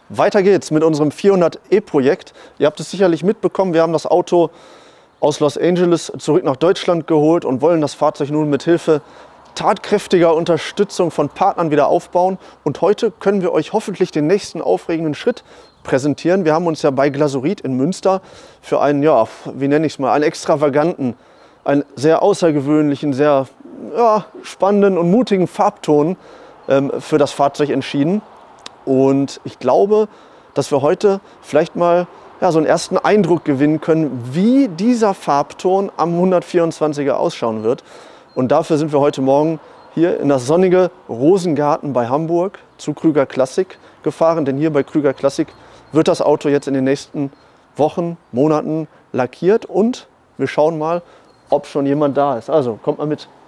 Weiter geht's mit unserem 400e-Projekt. Ihr habt es sicherlich mitbekommen, wir haben das Auto aus Los Angeles zurück nach Deutschland geholt und wollen das Fahrzeug nun mit Hilfe tatkräftiger Unterstützung von Partnern wieder aufbauen. Und heute können wir euch hoffentlich den nächsten aufregenden Schritt präsentieren. Wir haben uns ja bei Glasurit in Münster für einen, ja, wie nenne ich es mal, einen extravaganten, einen sehr außergewöhnlichen, sehr spannenden und mutigen Farbton für das Fahrzeug entschieden. Und ich glaube, dass wir heute vielleicht mal so einen ersten Eindruck gewinnen können, wie dieser Farbton am 124er ausschauen wird. Und dafür sind wir heute Morgen hier in das sonnige Rosengarten bei Hamburg zu Krüger Classic gefahren. Denn hier bei Krüger Classic wird das Auto jetzt in den nächsten Wochen, Monaten lackiert. Und wir schauen mal, ob schon jemand da ist. Also kommt mal mit.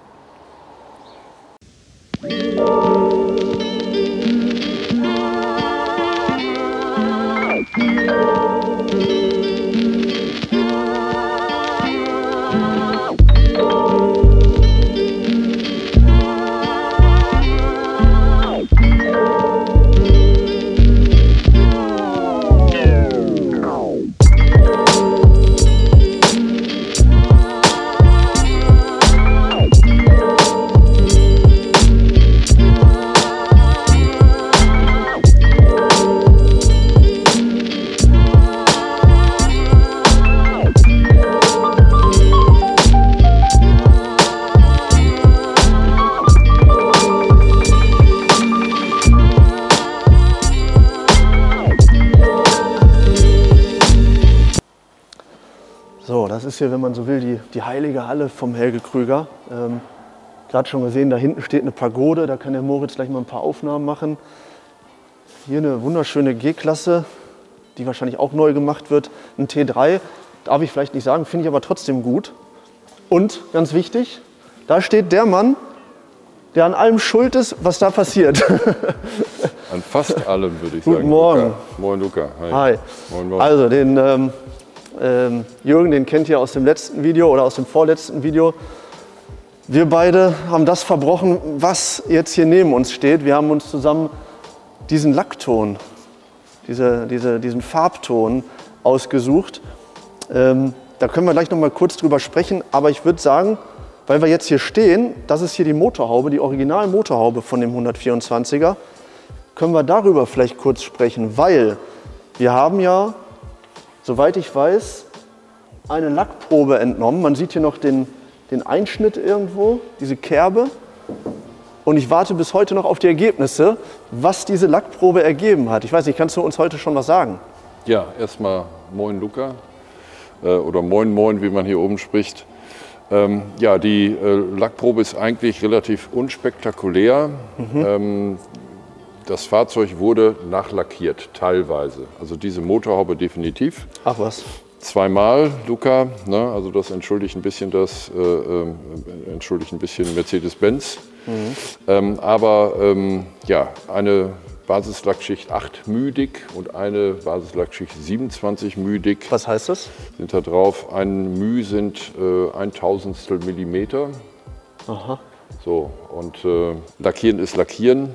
So, das ist hier, wenn man so will, die heilige Halle vom Helge Krüger. Gerade schon gesehen, da hinten steht eine Pagode, da kann der Moritz gleich mal ein paar Aufnahmen machen. Hier eine wunderschöne G-Klasse, die wahrscheinlich auch neu gemacht wird. Ein T3, darf ich vielleicht nicht sagen, finde ich aber trotzdem gut. Und, ganz wichtig, da steht der Mann, der an allem schuld ist, was da passiert. An fast allem, würde ich sagen. Guten Morgen. Luca. Moin, Luca. Hi. Hi. Moin, moin. Also, den Jürgen, den kennt ihr aus dem letzten Video oder aus dem vorletzten Video. Wir beide haben das verbrochen, was jetzt hier neben uns steht. Wir haben uns zusammen diesen Lackton, diesen Farbton ausgesucht. Da können wir gleich noch mal kurz drüber sprechen. Aber ich würde sagen, weil wir jetzt hier stehen, das ist hier die Motorhaube, die Original-Motorhaube von dem 124er, können wir darüber vielleicht kurz sprechen. Weil wir haben ja, soweit ich weiß, eine Lackprobe entnommen. Man sieht hier noch den Einschnitt irgendwo, diese Kerbe. Und ich warte bis heute noch auf die Ergebnisse, was diese Lackprobe ergeben hat. Ich weiß nicht, kannst du uns heute schon was sagen? Ja, erstmal moin Luca oder moin moin, wie man hier oben spricht. Ja, die Lackprobe ist eigentlich relativ unspektakulär. Das Fahrzeug wurde nachlackiert, teilweise. Also diese Motorhaube definitiv. Ach was. Zweimal, Luca, ne? Also das entschuldigt ein bisschen Mercedes-Benz. Ja, eine Basislackschicht 8 müdig und eine Basislackschicht 27 müdig. Was heißt das? Sind da drauf. Ein Müh sind 1/1000 Millimeter. Aha. So, und Lackieren ist Lackieren.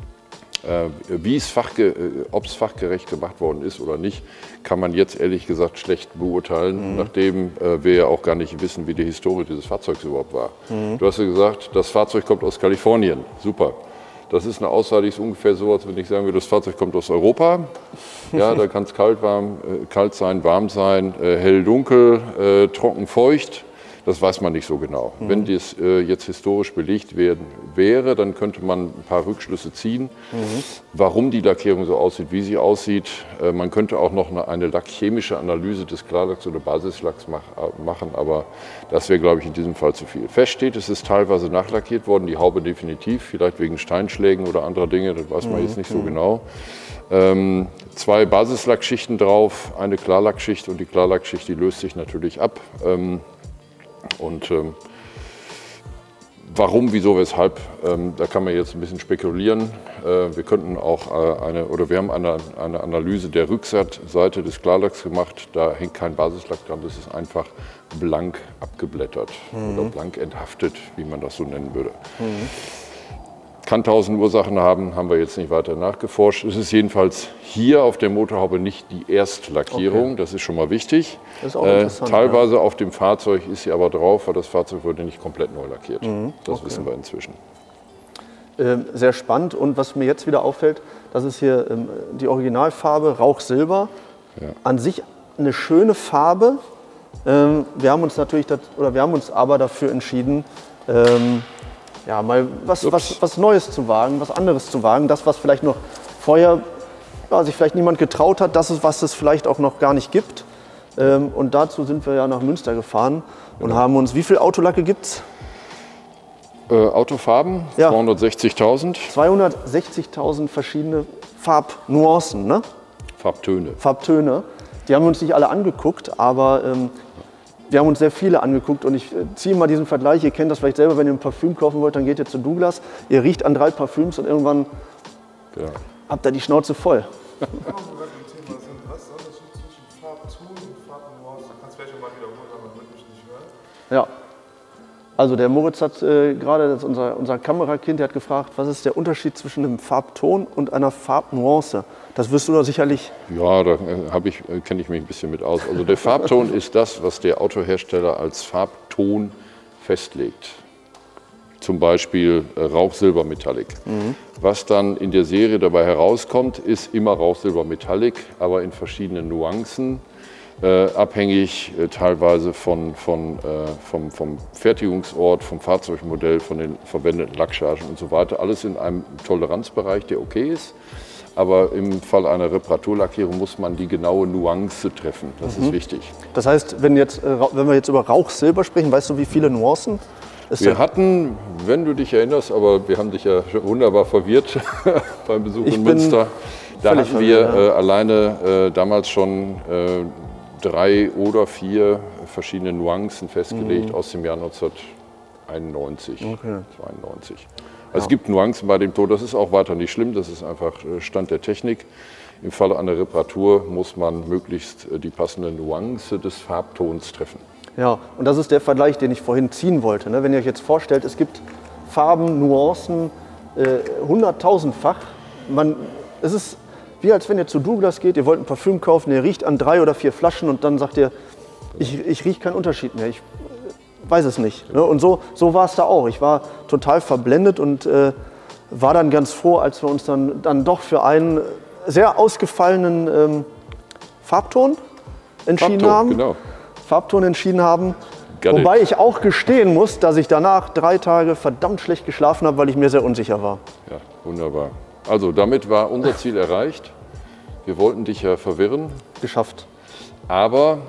Ob es fachgerecht gemacht worden ist oder nicht, kann man jetzt ehrlich gesagt schlecht beurteilen, nachdem wir ja auch gar nicht wissen, wie die Historie dieses Fahrzeugs überhaupt war. Du hast ja gesagt, das Fahrzeug kommt aus Kalifornien. Super. Das ist eine Aussage, die ist ungefähr so, als wenn ich sagen würde, das Fahrzeug kommt aus Europa. Ja, da kann es kalt sein, warm sein, hell, dunkel, trocken, feucht. Das weiß man nicht so genau. Wenn das jetzt historisch belegt wäre, dann könnte man ein paar Rückschlüsse ziehen, warum die Lackierung so aussieht, wie sie aussieht. Man könnte auch noch eine lackchemische Analyse des Klarlacks oder Basislacks machen, aber das wäre, glaube ich, in diesem Fall zu viel. Fest steht, es ist teilweise nachlackiert worden, die Haube definitiv, vielleicht wegen Steinschlägen oder anderer Dinge, das weiß man jetzt nicht so genau. 2 Basislackschichten drauf, eine Klarlackschicht und die Klarlackschicht, die löst sich natürlich ab. Warum, wieso, weshalb, da kann man jetzt ein bisschen spekulieren. Wir könnten auch wir haben eine Analyse der Rückseite des Klarlacks gemacht. Da hängt kein Basislack dran, das ist einfach blank abgeblättert oder blank enthaftet, wie man das so nennen würde. Kann 1000 Ursachen haben, haben wir jetzt nicht weiter nachgeforscht. Es ist jedenfalls hier auf der Motorhaube nicht die Erstlackierung, das ist schon mal wichtig. Das ist auch interessant, teilweise auf dem Fahrzeug ist sie aber drauf, weil das Fahrzeug wurde nicht komplett neu lackiert. Das wissen wir inzwischen. Sehr spannend, und was mir jetzt wieder auffällt, das ist hier die Originalfarbe Rauchsilber. Ja. An sich eine schöne Farbe. Wir haben uns aber dafür entschieden, ja, mal was Neues zu wagen, was anderes zu wagen. Das, was vielleicht noch vorher sich vielleicht niemand getraut hat, das ist, was es vielleicht auch noch gar nicht gibt. Und dazu sind wir ja nach Münster gefahren und haben uns, wie viel Autolacke gibt es? Autofarben, ja. 260.000. 260.000 verschiedene Farbnuancen, ne? Farbtöne. Die haben wir uns nicht alle angeguckt, aber wir haben uns sehr viele angeguckt, und ich ziehe mal diesen Vergleich. Ihr kennt das vielleicht selber, wenn ihr ein Parfüm kaufen wollt, dann geht ihr zu Douglas, ihr riecht an 3 Parfüms und irgendwann habt ihr die Schnauze voll. Was ist der Unterschied zwischen Farbton und Farbnuance? Kannst du vielleicht mal wiederholen, aber man wird mich nicht hören. Ja, also der Moritz hat gerade, das ist unser Kamerakind, der hat gefragt, was ist der Unterschied zwischen einem Farbton und einer Farbnuance? Das wirst du doch sicherlich... Ja, da kenne ich mich ein bisschen mit aus. Also der Farbton ist das, was der Autohersteller als Farbton festlegt. Zum Beispiel Rauchsilber Metallic. Was dann in der Serie dabei herauskommt, ist immer Rauchsilber Metallic, aber in verschiedenen Nuancen, abhängig teilweise vom Fertigungsort, vom Fahrzeugmodell, von den verwendeten Lackchargen und so weiter. Alles in einem Toleranzbereich, der okay ist. Aber im Fall einer Reparaturlackierung muss man die genaue Nuance treffen. Das ist wichtig. Das heißt, wenn wir jetzt über Rauchsilber sprechen, weißt du, wie viele Nuancen? Wir hatten, wenn du dich erinnerst, aber wir haben dich ja wunderbar verwirrt beim Besuch in Münster. Da hatten wir alleine damals schon 3 oder 4 verschiedene Nuancen festgelegt aus dem Jahr 1991, 92. Also es gibt Nuancen bei dem Ton, das ist auch weiter nicht schlimm, das ist einfach Stand der Technik. Im Falle einer Reparatur muss man möglichst die passende Nuance des Farbtons treffen. Ja, und das ist der Vergleich, den ich vorhin ziehen wollte. Wenn ihr euch jetzt vorstellt, es gibt Farben, Nuancen, 100.000-fach. Es ist wie als wenn ihr zu Douglas geht, ihr wollt ein Parfüm kaufen, ihr riecht an 3 oder 4 Flaschen und dann sagt ihr, ich rieche keinen Unterschied mehr. Ich weiß es nicht. Ne? Und so war es da auch. Ich war total verblendet und war dann ganz froh, als wir uns dann doch für einen sehr ausgefallenen Farbton entschieden haben. Genau. Farbton entschieden haben. Wobei ich auch gestehen muss, dass ich danach 3 Tage verdammt schlecht geschlafen habe, weil ich mir sehr unsicher war. Ja, wunderbar. Also damit war unser Ziel erreicht. Wir wollten dich ja verwirren. Geschafft. Aber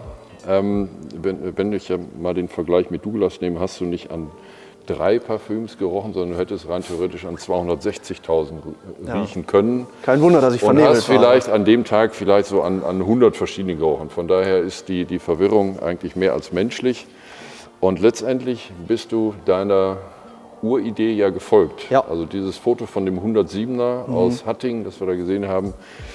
wenn ich ja mal den Vergleich mit Douglas nehme, hast du nicht an 3 Parfüms gerochen, sondern du hättest rein theoretisch an 260.000 riechen können. Kein Wunder, dass ich vernebelt war. Und hast vielleicht an dem Tag vielleicht so an 100 verschiedene gerochen. Von daher ist die Verwirrung eigentlich mehr als menschlich. Und letztendlich bist du deiner Uridee ja gefolgt. Ja. Also dieses Foto von dem 107er aus Hattingen, das wir da gesehen haben,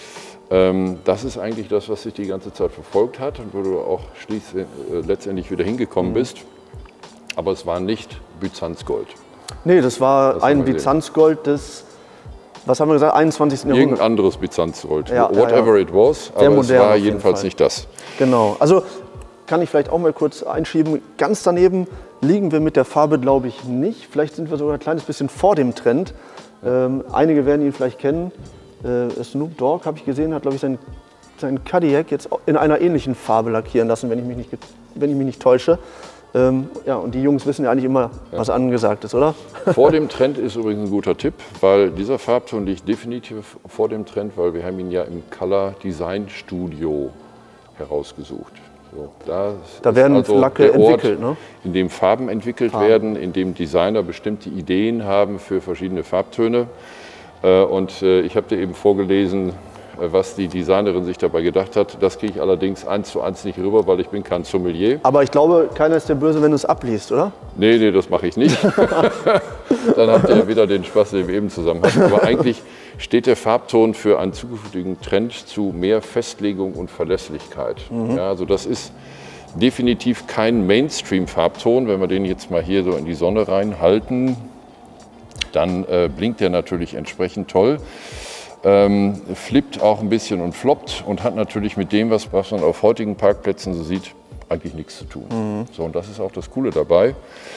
das ist eigentlich das, was dich die ganze Zeit verfolgt hat und wo du auch letztendlich wieder hingekommen bist. Aber es war nicht Byzanzgold. Nee, das war ein Byzanzgold des, was haben wir gesagt, 21. Jahrhundert. Irgendein anderes Byzanzgold, whatever it was, aber es war jedenfalls nicht das. Genau, also kann ich vielleicht auch mal kurz einschieben, ganz daneben liegen wir mit der Farbe, glaube ich, nicht. Vielleicht sind wir sogar ein kleines bisschen vor dem Trend. Einige werden ihn vielleicht kennen. Snoop Dogg, habe ich gesehen, hat, glaube ich, seinen Cadillac jetzt in einer ähnlichen Farbe lackieren lassen, wenn ich mich nicht täusche. Ja, und die Jungs wissen ja eigentlich immer, was angesagt ist, oder? Vor dem Trend ist übrigens ein guter Tipp, weil dieser Farbton liegt definitiv vor dem Trend, weil wir haben ihn ja im Color Design Studio herausgesucht. So, da werden also Lacke entwickelt, ne? In dem Farben entwickelt werden, in dem Designer bestimmte Ideen haben für verschiedene Farbtöne. Und ich habe dir eben vorgelesen, was die Designerin sich dabei gedacht hat. Das kriege ich allerdings 1:1 nicht rüber, weil ich bin kein Sommelier. Aber ich glaube, keiner ist der Böse, wenn du es abliest, oder? Nee, das mache ich nicht. Dann habt ihr ja wieder den Spaß, den wir eben zusammen hatten. Aber eigentlich steht der Farbton für einen zukünftigen Trend zu mehr Festlegung und Verlässlichkeit. Ja, also das ist definitiv kein Mainstream-Farbton. Wenn wir den jetzt mal hier so in die Sonne reinhalten, dann blinkt der natürlich entsprechend toll. Flippt auch ein bisschen und floppt und hat natürlich mit dem, was man auf heutigen Parkplätzen so sieht, eigentlich nichts zu tun. So, und das ist auch das Coole dabei.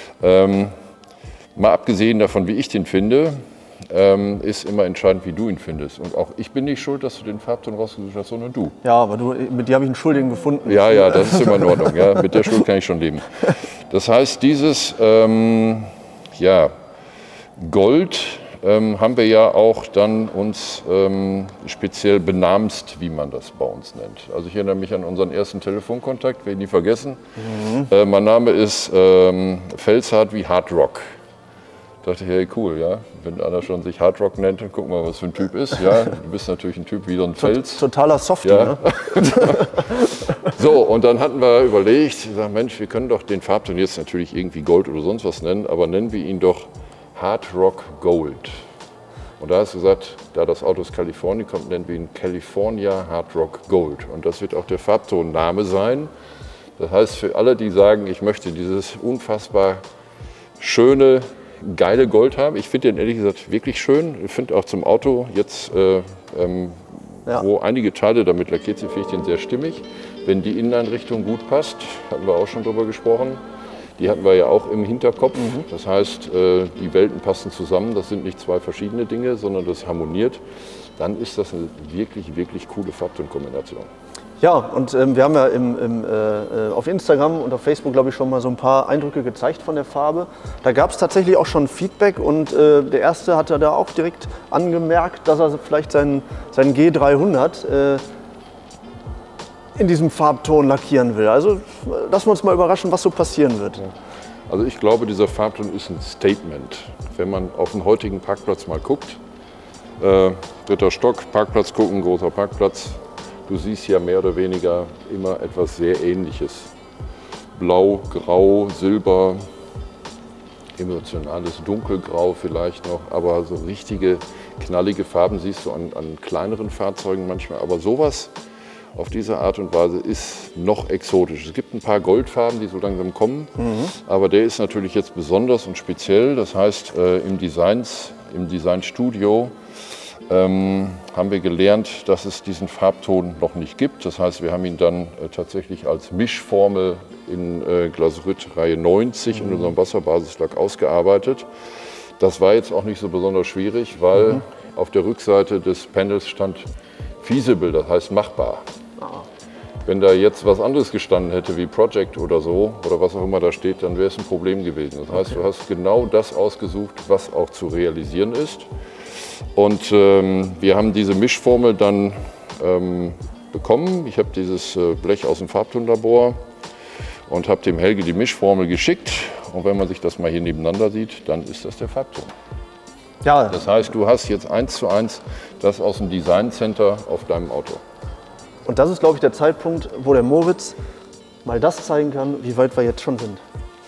Mal abgesehen davon, wie ich den finde, ist immer entscheidend, wie du ihn findest. Und auch ich bin nicht schuld, dass du den Farbton rausgesucht hast, sondern du. Ja, aber mit dir habe ich einen Schuldigen gefunden. Ja, das ist immer in Ordnung. Ja, mit der Schuld kann ich schon leben. Das heißt, dieses Gold haben wir ja auch dann uns speziell benamst, wie man das bei uns nennt. Also ich erinnere mich an unseren ersten Telefonkontakt, werde ich nie vergessen. Mein Name ist Felshardt wie Hard Rock. Da dachte ich, hey cool, ja, wenn einer schon sich Hard Rock nennt, dann gucken wir mal, was für ein Typ ist. Ja, du bist natürlich ein Typ wie so ein Fels. Totaler Softie, ja. Ne? So, und dann hatten wir überlegt, gesagt, Mensch, wir können doch den Farbton jetzt natürlich irgendwie Gold oder sonst was nennen, aber nennen wir ihn doch Hard Rock Gold. Und da hast du gesagt, da das Auto aus Kalifornien kommt, nennen wir ihn California Hard Rock Gold. Und das wird auch der Farbtonname sein. Das heißt, für alle, die sagen, ich möchte dieses unfassbar schöne, geile Gold haben, ich finde den ehrlich gesagt wirklich schön. Ich finde auch zum Auto jetzt, wo einige Teile damit lackiert sind, finde ich den sehr stimmig. Wenn die Inneneinrichtung gut passt, hatten wir auch schon drüber gesprochen. Die hatten wir ja auch im Hinterkopf. Das heißt, die Welten passen zusammen. Das sind nicht zwei verschiedene Dinge, sondern das harmoniert. Dann ist das eine wirklich, wirklich coole Farbtonkombination. Ja, und wir haben ja auf Instagram und auf Facebook, glaube ich, schon mal so ein paar Eindrücke gezeigt von der Farbe. Da gab es tatsächlich auch schon Feedback und der Erste hat da auch direkt angemerkt, dass er vielleicht seinen G300 in diesem Farbton lackieren will. Also lassen wir uns mal überraschen, was so passieren wird. Also ich glaube, dieser Farbton ist ein Statement. Wenn man auf den heutigen Parkplatz mal guckt, 3. Stock, Parkplatz gucken, großer Parkplatz, du siehst ja mehr oder weniger immer etwas sehr Ähnliches. Blau, Grau, Silber, emotionales Dunkelgrau vielleicht noch, aber so richtige knallige Farben siehst du an kleineren Fahrzeugen manchmal. Aber sowas auf diese Art und Weise ist noch exotisch. Es gibt ein paar Goldfarben, die so langsam kommen, aber der ist natürlich jetzt besonders und speziell. Das heißt, im Designstudio haben wir gelernt, dass es diesen Farbton noch nicht gibt. Das heißt, wir haben ihn dann tatsächlich als Mischformel in Glasurit Reihe 90 in unserem Wasserbasislack ausgearbeitet. Das war jetzt auch nicht so besonders schwierig, weil auf der Rückseite des Panels stand feasible, das heißt machbar. Wenn da jetzt was anderes gestanden hätte, wie Project oder so, oder was auch immer da steht, dann wäre es ein Problem gewesen. Das heißt, du hast genau das ausgesucht, was auch zu realisieren ist. Und wir haben diese Mischformel dann bekommen. Ich habe dieses Blech aus dem Farbtonlabor und habe dem Helge die Mischformel geschickt. Und wenn man sich das mal hier nebeneinander sieht, dann ist das der Farbton. Ja. Das heißt, du hast jetzt 1:1 das aus dem Design Center auf deinem Auto. Und das ist, glaube ich, der Zeitpunkt, wo der Moritz mal das zeigen kann, wie weit wir jetzt schon sind.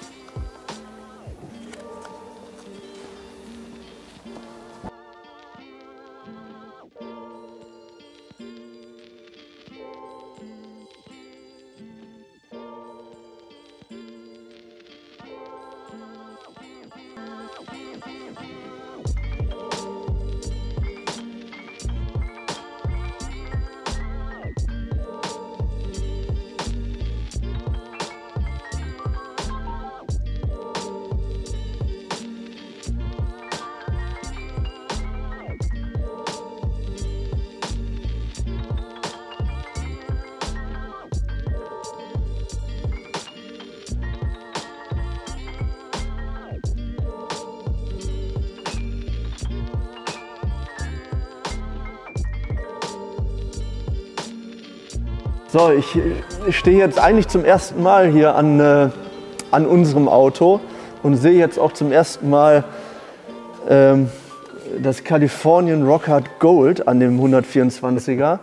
So, ich stehe jetzt eigentlich zum ersten Mal hier an unserem Auto und sehe jetzt auch zum ersten Mal das Californian Rockhard Gold an dem 124er.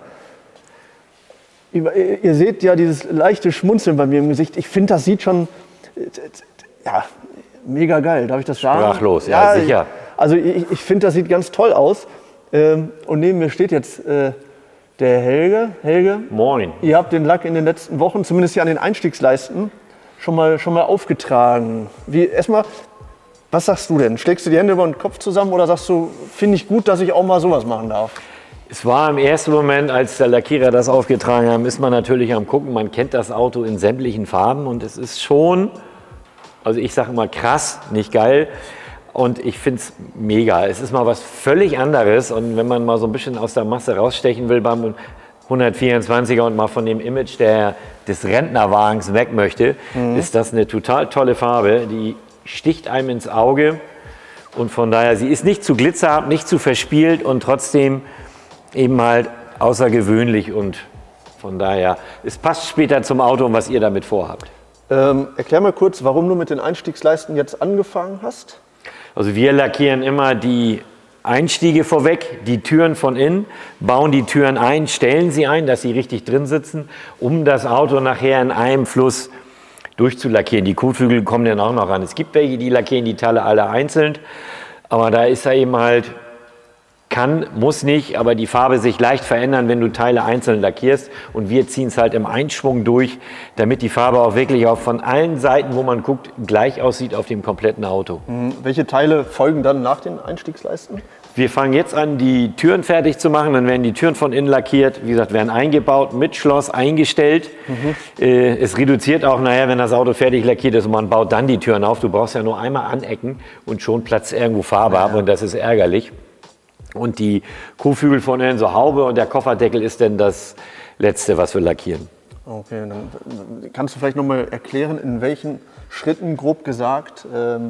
Ihr seht ja dieses leichte Schmunzeln bei mir im Gesicht. Ich finde, das sieht schon ja, mega geil. Darf ich das sagen? Sprachlos, ja, sicher. Also ich finde, das sieht ganz toll aus. Und neben mir steht jetzt der Helge. Helge, moin. Ihr habt den Lack in den letzten Wochen, zumindest hier an den Einstiegsleisten, schon mal aufgetragen. Erstmal, Was sagst du denn? Schlägst du die Hände über den Kopf zusammen oder sagst du, finde ich gut, dass ich auch mal sowas machen darf? Es war im ersten Moment, als der Lackierer das aufgetragen hat, ist man natürlich am Gucken. Man kennt das Auto in sämtlichen Farben und es ist schon, also ich sage immer krass, nicht geil. Und ich finde es mega. Es ist mal was völlig anderes. Und wenn man mal so ein bisschen aus der Masse rausstechen will beim 124er und mal von dem Image des Rentnerwagens weg möchte, ist das eine total tolle Farbe. Die sticht einem ins Auge. Und von daher, sie ist nicht zu glitzerhaft, nicht zu verspielt und trotzdem eben halt außergewöhnlich. Und von daher, es passt später zum Auto und was ihr damit vorhabt. Erklär mal kurz, warum du mit den Einstiegsleisten jetzt angefangen hast. Also wir lackieren immer die Einstiege vorweg, die Türen von innen, bauen die Türen ein, stellen sie ein, dass sie richtig drin sitzen, um das Auto nachher in einem Fluss durchzulackieren. Die Kotflügel kommen dann auch noch ran. Es gibt welche, die lackieren die Teile alle einzeln, aber da ist er eben halt, kann, muss nicht, aber die Farbe sich leicht verändern, wenn du Teile einzeln lackierst. Und wir ziehen es halt im Einschwung durch, damit die Farbe auch wirklich auch von allen Seiten, wo man guckt, gleich aussieht auf dem kompletten Auto. Welche Teile folgen dann nach den Einstiegsleisten? Wir fangen jetzt an, die Türen fertig zu machen. Dann werden die Türen von innen lackiert. Wie gesagt, werden eingebaut, mit Schloss eingestellt. Es reduziert auch nachher, wenn das Auto fertig lackiert ist und man baut dann die Türen auf. Du brauchst ja nur einmal anecken und schon platzt irgendwo Farbe ab und das ist ärgerlich. Und die Kotflügel von innen, so Haube und der Kofferdeckel ist dann das Letzte, was wir lackieren. Okay, dann kannst du vielleicht noch mal erklären, in welchen Schritten, grob gesagt,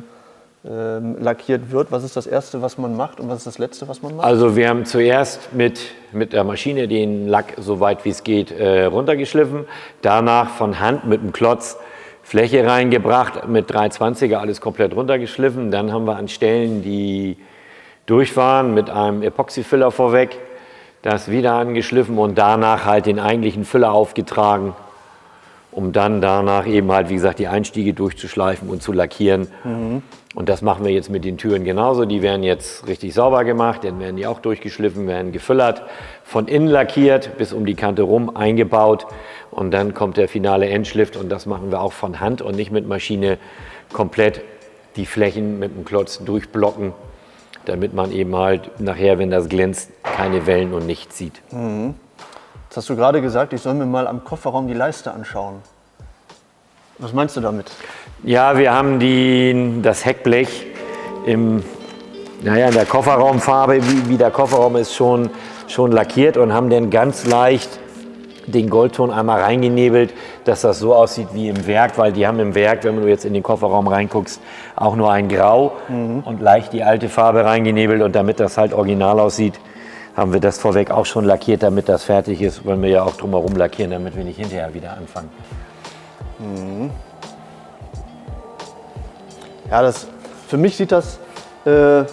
lackiert wird. Was ist das Erste, was man macht und was ist das Letzte, was man macht? Also wir haben zuerst mit der Maschine den Lack, so weit wie es geht, runtergeschliffen. Danach von Hand mit einem Klotz Fläche reingebracht, mit 320er alles komplett runtergeschliffen. Dann haben wir an Stellen, die durch waren, mit einem Epoxyfüller vorweg, das wieder angeschliffen und danach halt den eigentlichen Füller aufgetragen, um dann danach eben halt, wie gesagt, die Einstiege durchzuschleifen und zu lackieren. Und das machen wir jetzt mit den Türen genauso. Die werden jetzt richtig sauber gemacht, dann werden die auch durchgeschliffen, werden gefüllert, von innen lackiert, bis um die Kante rum eingebaut und dann kommt der finale Endschliff und das machen wir auch von Hand und nicht mit Maschine komplett die Flächen mit dem Klotz durchblocken, damit man eben halt nachher, wenn das glänzt, keine Wellen und nichts sieht. Jetzt hast du gerade gesagt, ich soll mir mal am Kofferraum die Leiste anschauen. Was meinst du damit? Ja, wir haben das Heckblech in der Kofferraumfarbe, wie der Kofferraum ist, schon lackiert und haben dann ganz leicht den Goldton einmal reingenebelt, dass das so aussieht wie im Werk, weil die haben im Werk, wenn du jetzt in den Kofferraum reinguckst, auch nur ein Grau und leicht die alte Farbe reingenebelt und damit das halt original aussieht, haben wir das vorweg auch schon lackiert, damit das fertig ist, wollen wir ja auch drumherum lackieren, damit wir nicht hinterher wieder anfangen. Ja, für mich sieht das, mir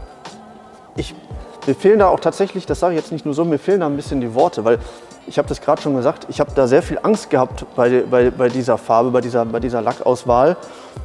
fehlen da auch tatsächlich, das sage ich jetzt nicht nur so, mir fehlen da ein bisschen die Worte, weil ich habe das gerade schon gesagt, ich habe da sehr viel Angst gehabt bei dieser Farbe, bei dieser Lackauswahl.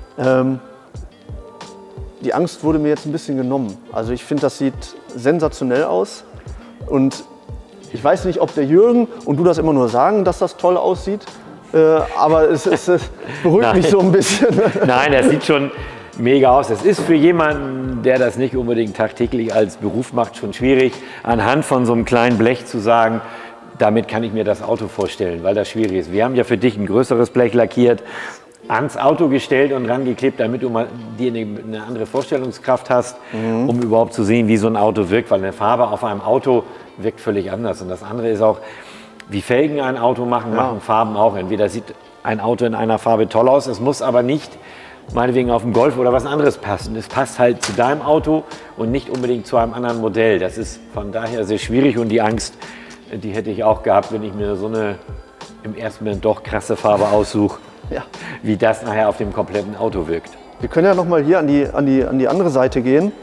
Die Angst wurde mir jetzt ein bisschen genommen. Also ich finde, das sieht sensationell aus. Und ich weiß nicht, ob der Jürgen und du das immer nur sagen, dass das toll aussieht, aber es beruhigt mich so ein bisschen. Nein, das sieht schon mega aus. Das ist für jemanden, der das nicht unbedingt tagtäglich als Beruf macht, schon schwierig, anhand von so einem kleinen Blech zu sagen, damit kann ich mir das Auto vorstellen, weil das schwierig ist. Wir haben ja für dich ein größeres Blech lackiert, ans Auto gestellt und rangeklebt, damit du mal eine andere Vorstellungskraft hast, um überhaupt zu sehen, wie so ein Auto wirkt, weil eine Farbe auf einem Auto wirkt völlig anders. Und das andere ist auch, wie Felgen ein Auto machen Farben auch. Entweder sieht ein Auto in einer Farbe toll aus, es muss aber nicht meinetwegen auf dem Golf oder was anderes passen. Es passt halt zu deinem Auto und nicht unbedingt zu einem anderen Modell. Das ist von daher sehr schwierig und die Angst, die hätte ich auch gehabt, wenn ich mir so eine im ersten Moment doch krasse Farbe aussuche, wie das nachher auf dem kompletten Auto wirkt. Wir können ja noch mal hier an die andere Seite gehen.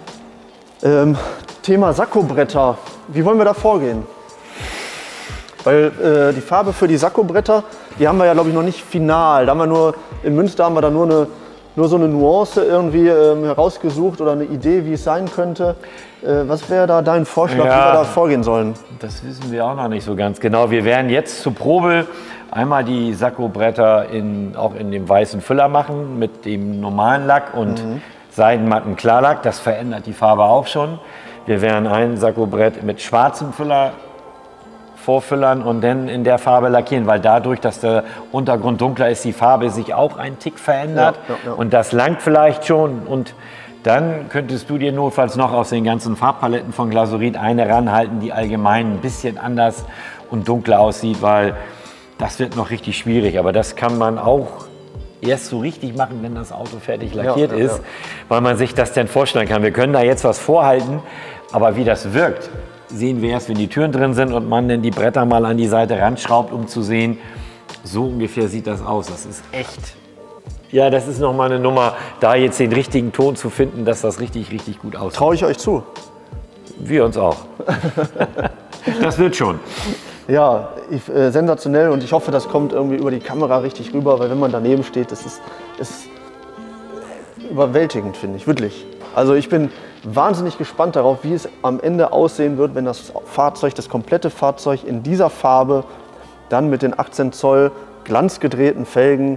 Thema Sakkobretter. Wie wollen wir da vorgehen? Weil die Farbe für die Sakkobretter, die haben wir ja, glaube ich, noch nicht final. Da haben wir nur, in Münster haben wir da nur so eine Nuance irgendwie herausgesucht oder eine Idee, wie es sein könnte. Was wäre da dein Vorschlag, wie wir da vorgehen sollen? Das wissen wir auch noch nicht so ganz genau. Wir werden jetzt zur Probe einmal die Sakkobretter auch in dem weißen Füller machen mit dem normalen Lack und Seidenmatten Klarlack, das verändert die Farbe auch schon. Wir werden ein Sakkobrett mit schwarzem Füller vorfüllern und dann in der Farbe lackieren, weil dadurch, dass der Untergrund dunkler ist, die Farbe sich auch ein Tick verändert. Und das langt vielleicht schon. Und dann könntest du dir notfalls noch aus den ganzen Farbpaletten von Glasurit eine ranhalten, die allgemein ein bisschen anders und dunkler aussieht, weil das wird noch richtig schwierig. Aber das kann man auch erst so richtig machen, wenn das Auto fertig lackiert ist, weil man sich das dann vorstellen kann. Wir können da jetzt was vorhalten, aber wie das wirkt, sehen wir erst, wenn die Türen drin sind und man dann die Bretter mal an die Seite ranschraubt, um zu sehen, so ungefähr sieht das aus. Das ist echt, ja, das ist nochmal eine Nummer, da jetzt den richtigen Ton zu finden, dass das richtig, richtig gut aussieht. Traue ich euch zu. Wir uns auch. Das wird schon. Ja, sensationell und ich hoffe, das kommt irgendwie über die Kamera richtig rüber, weil wenn man daneben steht, das ist überwältigend, finde ich, wirklich. Also ich bin wahnsinnig gespannt darauf, wie es am Ende aussehen wird, wenn das Fahrzeug, das komplette Fahrzeug in dieser Farbe dann mit den 18 Zoll glanzgedrehten Felgen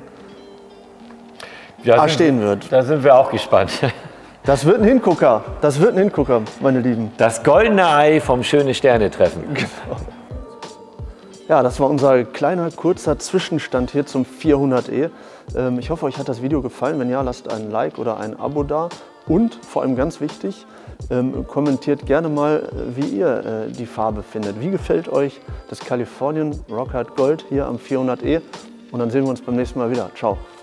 stehen wird. Da sind wir auch gespannt. Das wird ein Hingucker, meine Lieben. Das goldene Ei vom Schöne Sterne treffen. Genau. Ja, das war unser kleiner, kurzer Zwischenstand hier zum 400e. Ich hoffe, euch hat das Video gefallen. Wenn ja, lasst ein Like oder ein Abo da. Und vor allem ganz wichtig, kommentiert gerne mal, wie ihr die Farbe findet. Wie gefällt euch das Californian Rockhard Gold hier am 400e? Und dann sehen wir uns beim nächsten Mal wieder. Ciao.